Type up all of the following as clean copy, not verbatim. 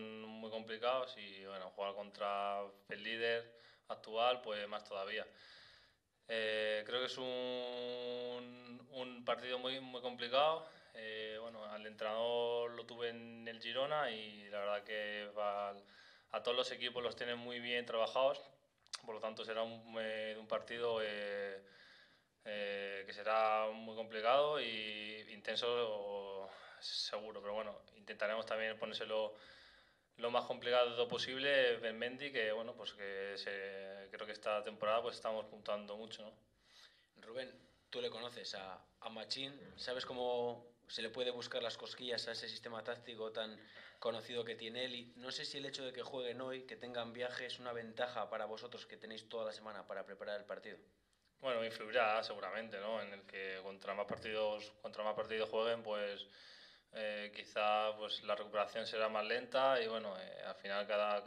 son muy complicados y bueno, jugar contra el líder actual, pues más todavía. Creo que es un partido muy complicado. Bueno, al entrenador lo tuve en el Girona y la verdad que a todos los equipos los tienen muy bien trabajados. Por lo tanto, será un partido que será muy complicado y intenso seguro. Pero bueno, intentaremos también ponérselo lo más complicado posible. Ben Mendy, que bueno, pues creo que esta temporada pues estamos puntando mucho, ¿no? Rubén, tú le conoces a Machín, ¿sabes cómo se le puede buscar las cosquillas a ese sistema táctico tan conocido que tiene él? Y no sé si el hecho de que jueguen hoy, que tengan viaje, es una ventaja para vosotros que tenéis toda la semana para preparar el partido. Bueno, influirá seguramente, ¿no? En el que contra más partidos jueguen, pues quizá pues la recuperación será más lenta y bueno, al final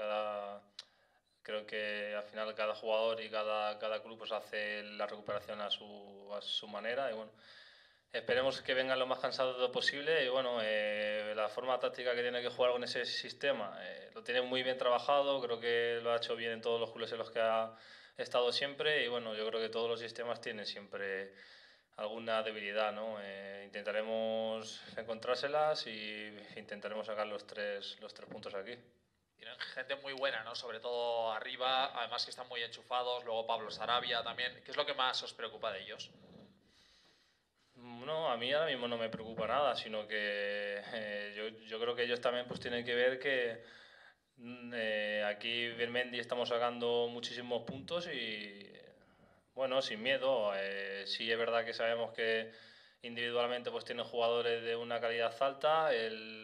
creo que al final cada jugador y cada club pues hace la recuperación a su manera y bueno, esperemos que vengan lo más cansados posible y bueno, la forma táctica que tiene que jugar con ese sistema lo tiene muy bien trabajado, creo que lo ha hecho bien en todos los clubes en los que ha estado siempre y bueno, yo creo que todos los sistemas tienen siempre alguna debilidad, ¿no? Intentaremos encontrárselas y intentaremos sacar los tres puntos aquí. Tienen gente muy buena, ¿no? Sobre todo arriba, además que están muy enchufados, luego Pablo Sarabia también. ¿Qué es lo que más os preocupa de ellos? No, a mí ahora mismo no me preocupa nada, sino que yo creo que ellos también pues tienen que ver que aquí Birmendi estamos sacando muchísimos puntos y bueno, sin miedo. Sí es verdad que sabemos que individualmente pues tienen jugadores de una calidad alta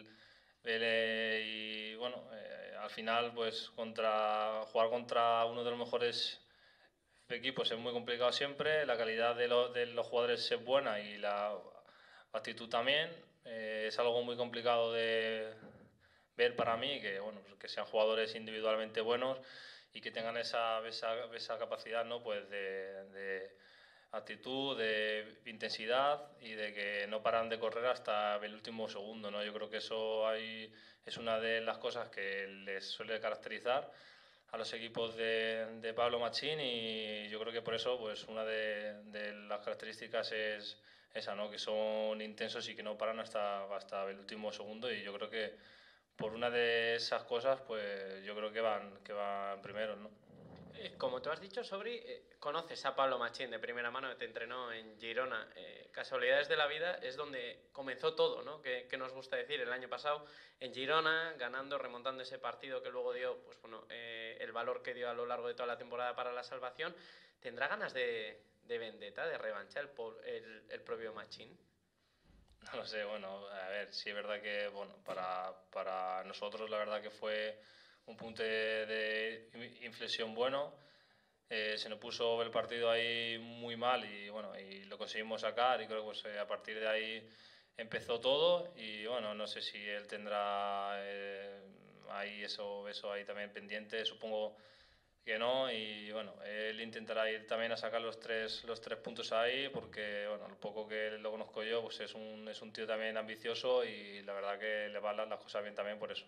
y bueno, al final pues jugar contra uno de los mejores equipos es muy complicado siempre, la calidad de los jugadores es buena y la actitud también. Es algo muy complicado de ver para mí, que, bueno, pues que sean jugadores individualmente buenos y que tengan esa capacidad, ¿no? Pues de actitud, de intensidad y de que no paran de correr hasta el último segundo, ¿no? Yo creo que es una de las cosas que les suele caracterizar a los equipos de Pablo Machín y yo creo que por eso pues una de las características es esa, ¿no? Que son intensos y que no paran hasta el último segundo y yo creo que por una de esas cosas pues yo creo que van primeros, ¿no? Como tú has dicho, Sobri, conoces a Pablo Machín de primera mano, que te entrenó en Girona. Casualidades de la vida es donde comenzó todo, ¿no? Que nos gusta decir, el año pasado en Girona, ganando, remontando ese partido que luego dio, pues bueno, el valor que dio a lo largo de toda la temporada para la salvación. ¿Tendrá ganas de vendetta, de revancha el propio Machín? No lo sé, bueno, a ver, sí es verdad que, bueno, para nosotros la verdad que fue un punto de inflexión bueno. Se nos puso el partido ahí muy mal y bueno, y lo conseguimos sacar y creo que pues, a partir de ahí empezó todo y bueno, no sé si él tendrá ahí eso ahí también pendiente, supongo que no y bueno, él intentará ir también a sacar los tres puntos ahí porque bueno, lo poco que lo conozco yo pues es un tío también ambicioso y la verdad que le van las cosas bien también por eso.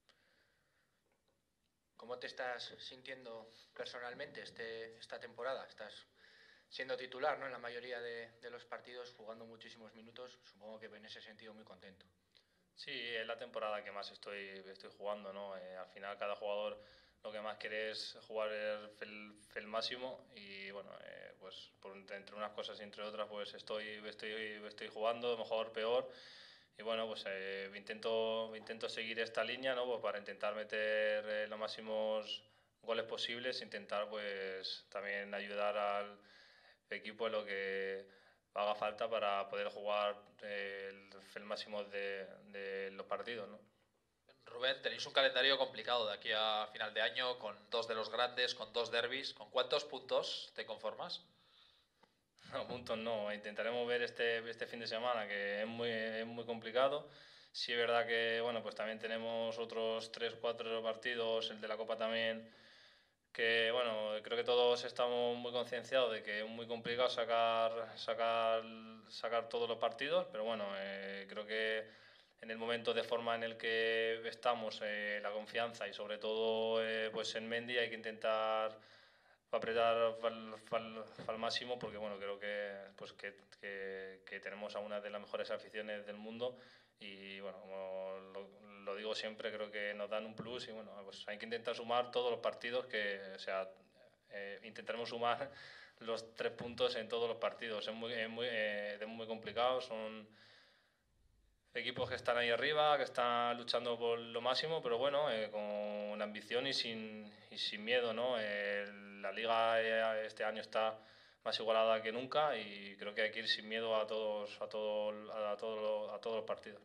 ¿Cómo te estás sintiendo personalmente esta temporada? Estás siendo titular, ¿no? En la mayoría de los partidos, jugando muchísimos minutos. Supongo que en ese sentido muy contento. Sí, es la temporada que más estoy jugando, ¿no? Al final cada jugador lo que más quiere es jugar el máximo y bueno, pues entre unas cosas y entre otras pues estoy jugando, mejor, peor y bueno, pues intento seguir esta línea, ¿no? Pues para intentar meter los máximos goles posibles, intentar pues también ayudar al equipo en lo que haga falta para poder jugar el máximo de los partidos, ¿no? Rubén, tenéis un calendario complicado de aquí a final de año, con dos de los grandes, con dos derbis. ¿Con cuántos puntos te conformas? No, puntos no. Intentaremos ver este fin de semana, que es muy complicado. Sí es verdad que, bueno, pues también tenemos otros 3 4 partidos, el de la Copa también, que, bueno, creo que todos estamos muy concienciados de que es muy complicado sacar todos los partidos, pero bueno, creo que en el momento de forma en el que estamos, la confianza y sobre todo pues en Mendy hay que intentar apretar al máximo porque bueno, creo que, pues que tenemos a una de las mejores aficiones del mundo y bueno, como lo digo siempre, creo que nos dan un plus y bueno, pues hay que intentar sumar todos los partidos o sea, intentaremos sumar los 3 puntos en todos los partidos. Es muy complicado, son equipos que están ahí arriba, que están luchando por lo máximo, pero bueno, con ambición y sin miedo, ¿no? La liga este año está más igualada que nunca y creo que hay que ir sin miedo a todos los partidos.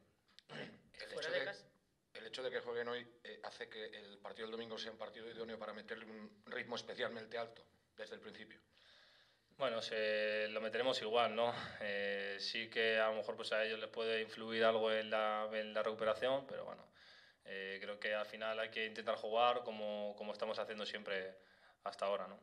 El hecho de que jueguen hoy hace que el partido del domingo sea un partido idóneo para meterle un ritmo especialmente alto desde el principio. Bueno, lo meteremos igual, ¿no? Sí que a lo mejor pues a ellos les puede influir algo en la recuperación, pero bueno, creo que al final hay que intentar jugar como estamos haciendo siempre hasta ahora, ¿no?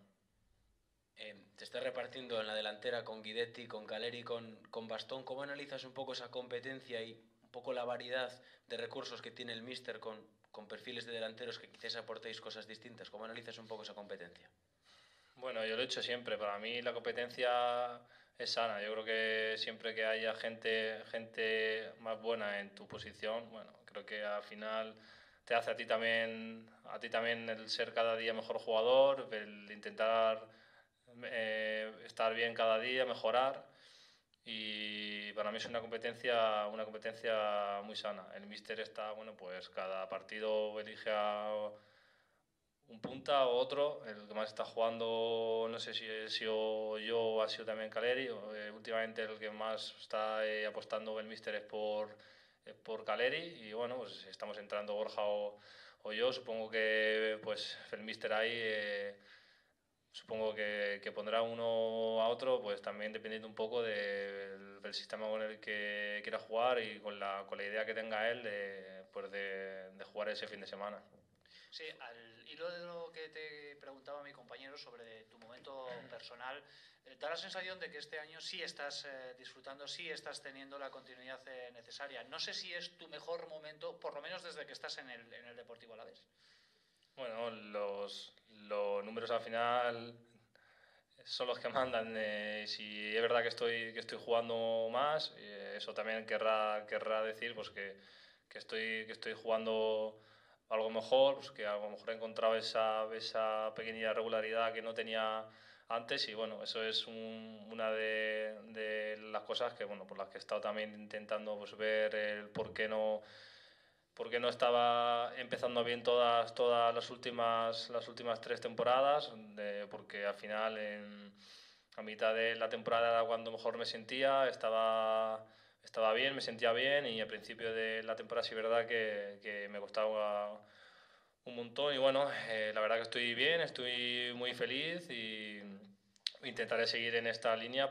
Te estás repartiendo en la delantera con Guidetti, con Caleri, con Bastón. ¿Cómo analizas un poco esa competencia y un poco la variedad de recursos que tiene el míster con perfiles de delanteros que quizás aportéis cosas distintas? ¿Cómo analizas un poco esa competencia? Bueno, yo lo he hecho siempre. Para mí la competencia es sana. Yo creo que siempre que haya gente más buena en tu posición, bueno, creo que al final te hace a ti también el ser cada día mejor jugador, el intentar estar bien cada día, mejorar. Y para mí es una competencia muy sana. El míster está, bueno, pues cada partido elige a un punta o otro, el que más está jugando, no sé si he sido yo o ha sido también Caleri, últimamente el que más está apostando el míster es por Caleri y bueno, pues estamos entrando Borja o yo, supongo que pues el míster ahí supongo que pondrá uno a otro, pues también dependiendo un poco del sistema con el que quiera jugar y con la idea que tenga él pues de jugar ese fin de semana. Sí, al hilo de lo que te preguntaba mi compañero sobre tu momento personal, da la sensación de que este año sí estás disfrutando, sí estás teniendo la continuidad necesaria. No sé si es tu mejor momento, por lo menos desde que estás en el Deportivo Alavés. Bueno, los números al final son los que mandan. Si es verdad que estoy jugando más, eso también querrá decir pues que estoy jugando algo mejor, pues que a lo mejor he encontrado esa pequeña regularidad que no tenía antes y bueno, eso es una de las cosas que bueno, por las que he estado también intentando pues ver el por qué no estaba empezando bien todas las últimas 3 temporadas, porque al final a mitad de la temporada era cuando mejor me sentía, estaba bien, me sentía bien y al principio de la temporada sí es verdad que me costaba un montón y bueno, la verdad que estoy bien, estoy muy feliz y intentaré seguir en esta línea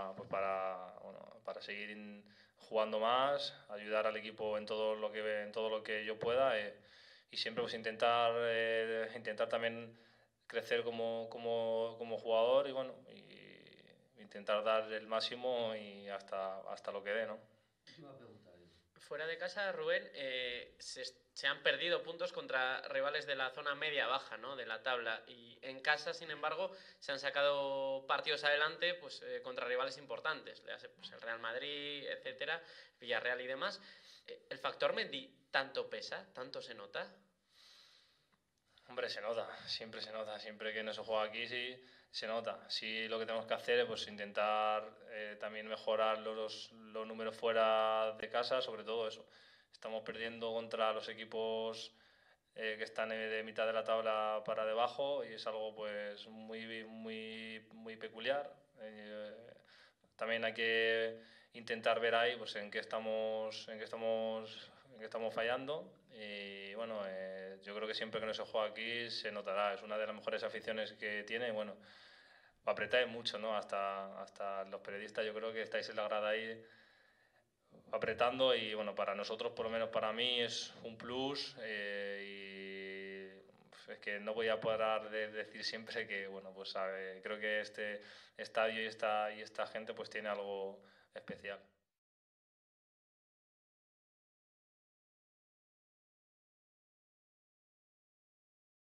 para seguir jugando más, ayudar al equipo en todo lo que yo pueda y siempre pues intentar también crecer como jugador y bueno, y intentar dar el máximo y hasta lo que dé, ¿no? Fuera de casa, Rubén, se han perdido puntos contra rivales de la zona media-baja, ¿no?, de la tabla. Y en casa, sin embargo, se han sacado partidos adelante pues, contra rivales importantes. Pues, el Real Madrid, etcétera, Villarreal y demás. ¿El factor Mendy tanto pesa? ¿Tanto se nota? Hombre, se nota, siempre que no se juega aquí sí se nota. Sí, lo que tenemos que hacer es pues, intentar también mejorar los números fuera de casa, sobre todo eso. Estamos perdiendo contra los equipos que están de mitad de la tabla para debajo y es algo pues muy peculiar. También hay que intentar ver ahí pues, en qué estamos fallando y bueno, yo creo que siempre que no se juega aquí se notará, es una de las mejores aficiones que tiene y bueno, apretáis mucho, ¿no? Hasta los periodistas yo creo que estáis en la grada ahí apretando y bueno, para nosotros, por lo menos para mí, es un plus y es que no voy a parar de decir siempre que bueno, pues creo que este estadio y esta gente pues tiene algo especial.